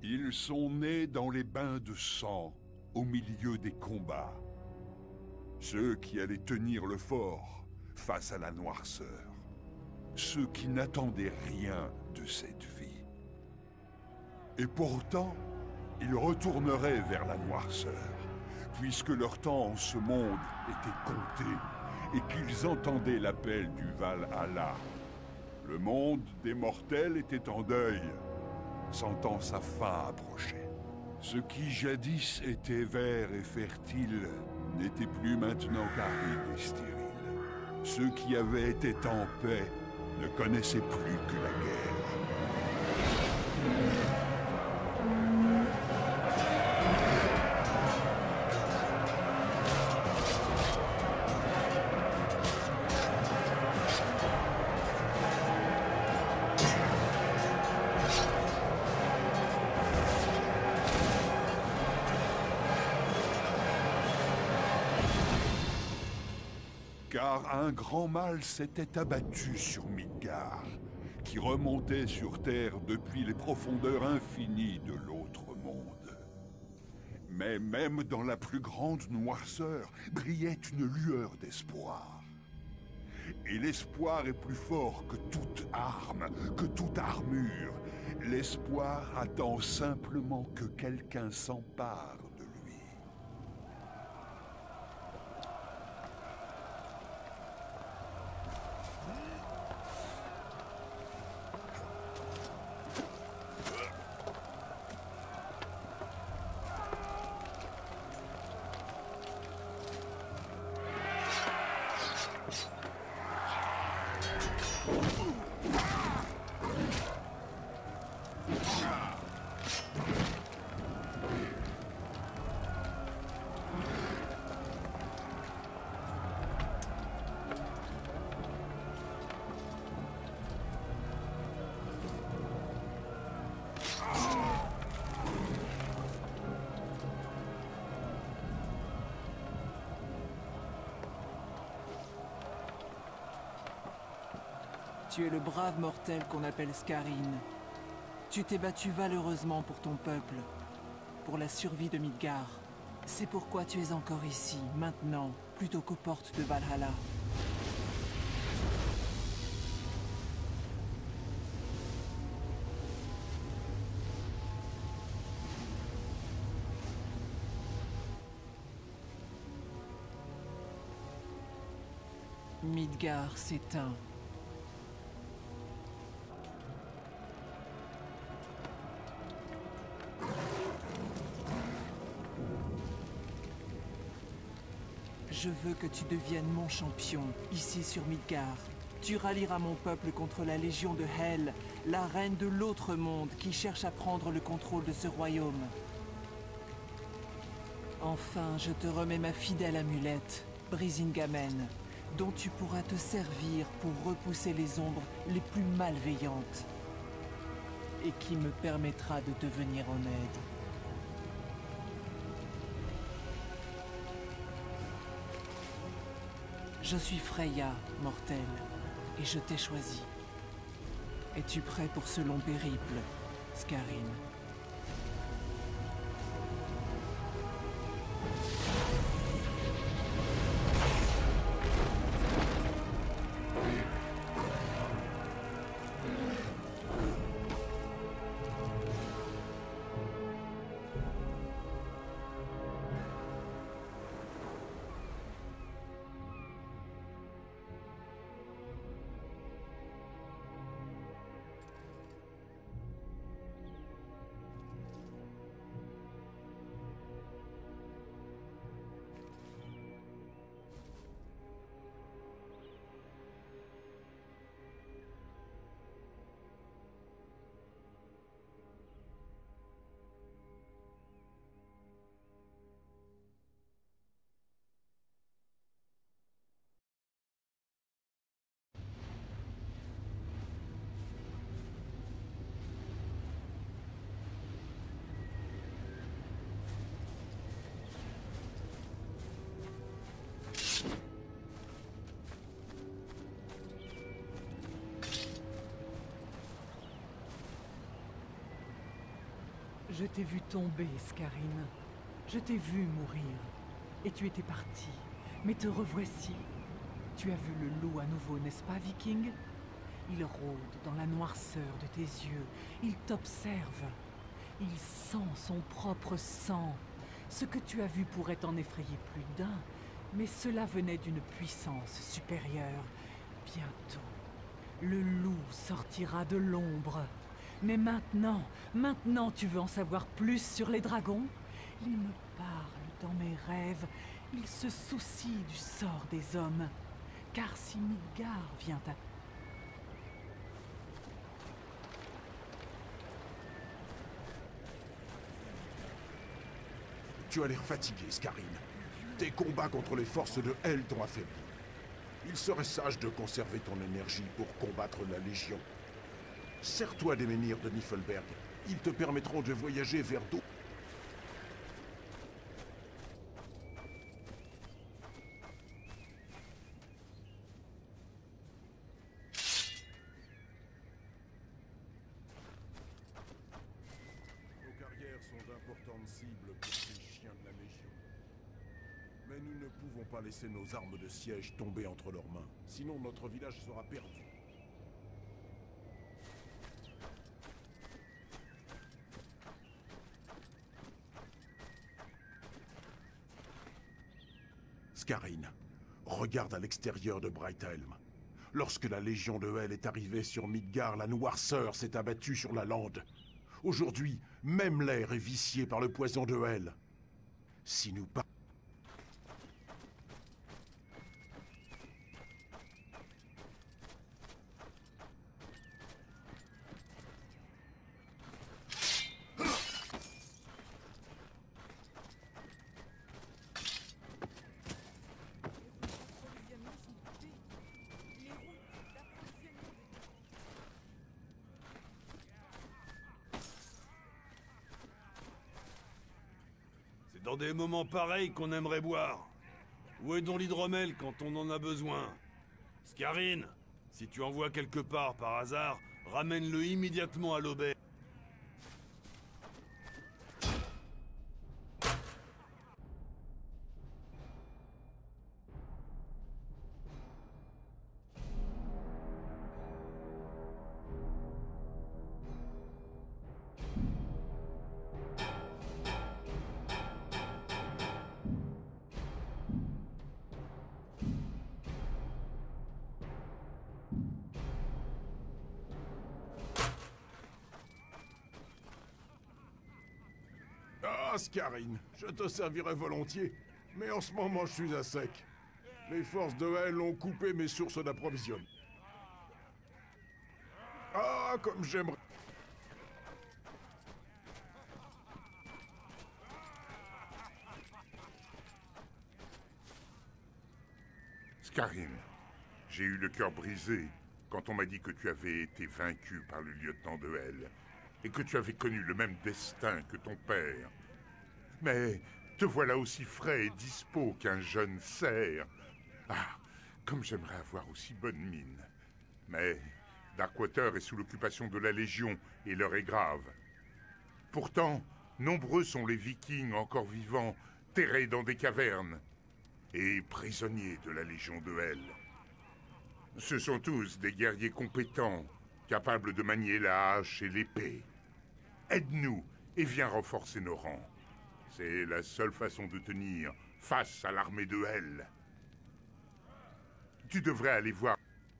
Ils sont nés dans les bains de sang, au milieu des combats. Ceux qui allaient tenir le fort face à la noirceur. Ceux qui n'attendaient rien de cette vie. Et pourtant, ils retourneraient vers la noirceur, puisque leur temps en ce monde était compté, et qu'ils entendaient l'appel du Valhalla. Le monde des mortels était en deuil, sentant sa fin approcher. Ce qui jadis était vert et fertile n'était plus maintenant qu'aride et stérile. Ceux qui avaient été en paix ne connaissaient plus que la guerre. Car un grand mal s'était abattu sur Midgard, qui remontait sur Terre depuis les profondeurs infinies de l'autre monde. Mais même dans la plus grande noirceur brillait une lueur d'espoir. Et l'espoir est plus fort que toute arme, que toute armure. L'espoir attend simplement que quelqu'un s'empare de lui. Tu es le brave mortel qu'on appelle Scarine. Tu t'es battu valeureusement pour ton peuple, pour la survie de Midgard. C'est pourquoi tu es encore ici, maintenant, plutôt qu'aux portes de Valhalla. Midgard s'éteint. Je veux que tu deviennes mon champion, ici sur Midgard. Tu rallieras mon peuple contre la Légion de Hel, la reine de l'autre monde qui cherche à prendre le contrôle de ce royaume. Enfin, je te remets ma fidèle amulette, Brisingamen, dont tu pourras te servir pour repousser les ombres les plus malveillantes, et qui me permettra de te venir en aide. Je suis Freya, mortel, et je t'ai choisi. Es-tu prêt pour ce long périple, Scarine? Je t'ai vu tomber, Scarine. Je t'ai vu mourir. Et tu étais parti. Mais te revoici. Tu as vu le loup à nouveau, n'est-ce pas, Viking? Il rôde dans la noirceur de tes yeux. Il t'observe. Il sent son propre sang. Ce que tu as vu pourrait en effrayer plus d'un, mais cela venait d'une puissance supérieure. Bientôt, le loup sortira de l'ombre. Mais maintenant tu veux en savoir plus sur les dragons? Il me parle dans mes rêves. Il se soucie du sort des hommes. Car si Midgard vient à... Tu as l'air fatigué, Scarine. Tes combats contre les forces de Hel t'ont affaibli. Il serait sage de conserver ton énergie pour combattre la Légion. Sers-toi des menhirs de Niflberg. Ils te permettront de voyager vers d'autres... Nos carrières sont d'importantes cibles pour ces chiens de la Légion. Mais nous ne pouvons pas laisser nos armes de siège tomber entre leurs mains. Sinon notre village sera perdu. Scarine, regarde à l'extérieur de Brighthelm. Lorsque la Légion de Hel est arrivée sur Midgard, la noirceur s'est abattue sur la lande. Aujourd'hui, même l'air est vicié par le poison de Hel. Si nous pas... C'est dans des moments pareils qu'on aimerait boire. Où est donc l'hydromel quand on en a besoin? Scarine, si tu en vois quelque part par hasard, ramène-le immédiatement à l'auberge. Ah, Scarine, je te servirai volontiers, mais en ce moment je suis à sec. Les forces de Hel ont coupé mes sources d'approvisionnement. Ah, comme j'aimerais... Scarine, j'ai eu le cœur brisé quand on m'a dit que tu avais été vaincu par le lieutenant de Hel et que tu avais connu le même destin que ton père. Mais te voilà aussi frais et dispo qu'un jeune cerf. Ah, comme j'aimerais avoir aussi bonne mine. Mais Darkwater est sous l'occupation de la Légion et l'heure est grave. Pourtant, nombreux sont les Vikings encore vivants, terrés dans des cavernes et prisonniers de la Légion de Hel. Ce sont tous des guerriers compétents, capables de manier la hache et l'épée. Aide-nous et viens renforcer nos rangs. C'est la seule façon de tenir face à l'armée de Hel. Tu devrais aller voir.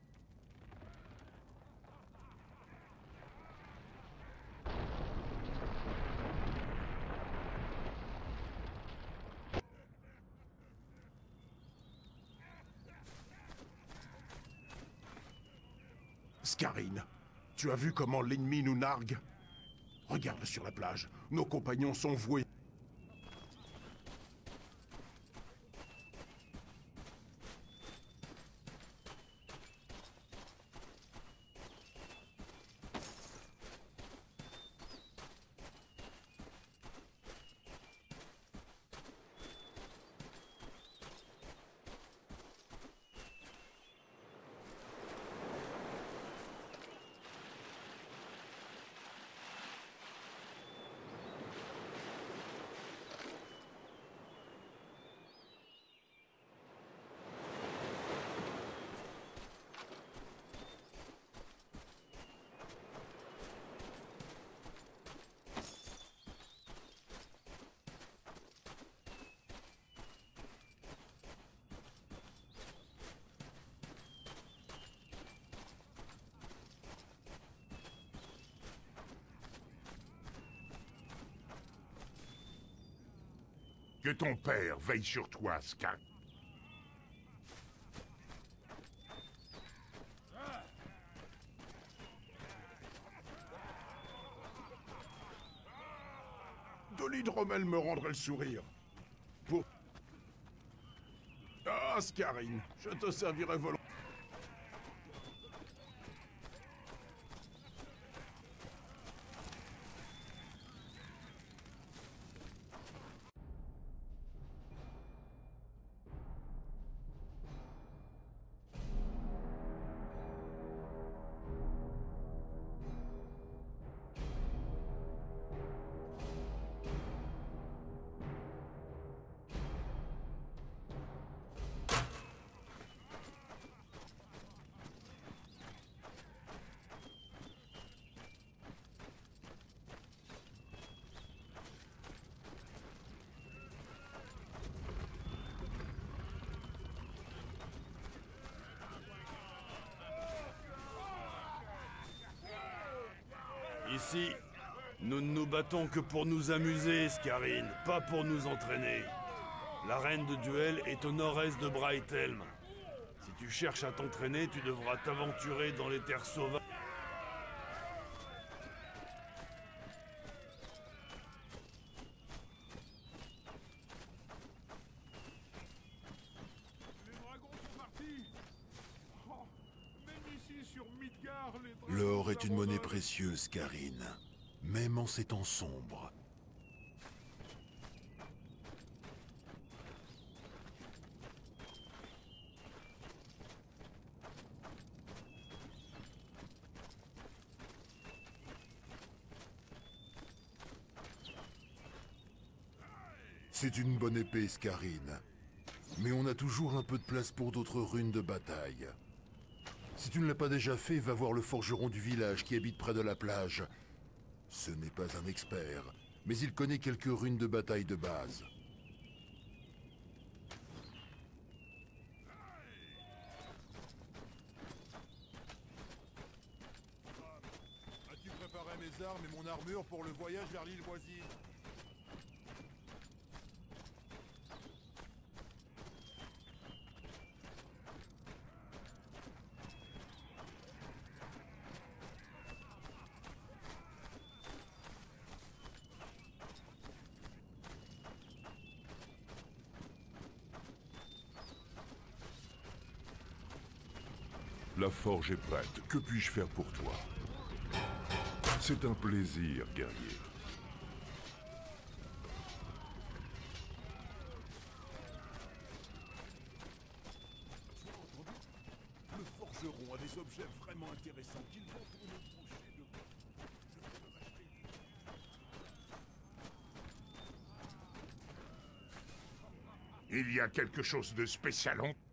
Scarine, tu as vu comment l'ennemi nous nargue? Regarde sur la plage, nos compagnons sont voués. Que ton père veille sur toi, Scar. De l'hydromel me rendrait le sourire. Pour... Ah, Scarine, je te servirai volontiers. Ici, nous ne nous battons que pour nous amuser, Scarine, pas pour nous entraîner. L'arène de duel est au nord-est de Brighthelm. Si tu cherches à t'entraîner, tu devras t'aventurer dans les terres sauvages. Les dragons sont partis. Oh, même ici sur Midgard, les dragons L'or est une monnaie s'abandonnent. précieuse, Karine. Même en ces temps sombres. C'est une bonne épée, Scarine. Mais on a toujours un peu de place pour d'autres runes de bataille. Si tu ne l'as pas déjà fait, va voir le forgeron du village qui habite près de la plage. Ce n'est pas un expert, mais il connaît quelques runes de bataille de base. As-tu préparé mes armes et mon armure pour le voyage vers l'île voisine? La forge est prête. Que puis-je faire pour toi? C'est un plaisir, guerrier. Le forgeron a des objets vraiment intéressants qu'il vend pour une bouchée de... Je peux me racheter. Il y a quelque chose de spécial en...